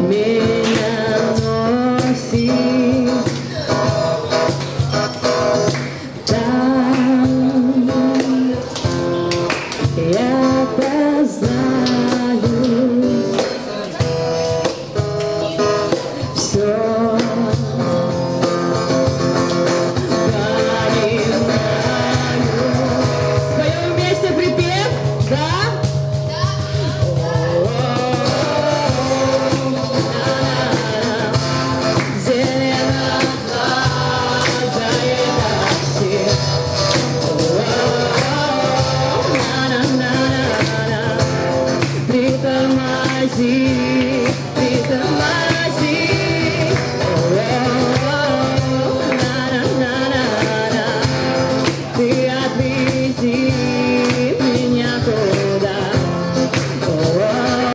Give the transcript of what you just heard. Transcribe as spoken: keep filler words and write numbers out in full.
меня носит там, я-то знаю все. Споем вместе припев, да? Притормози.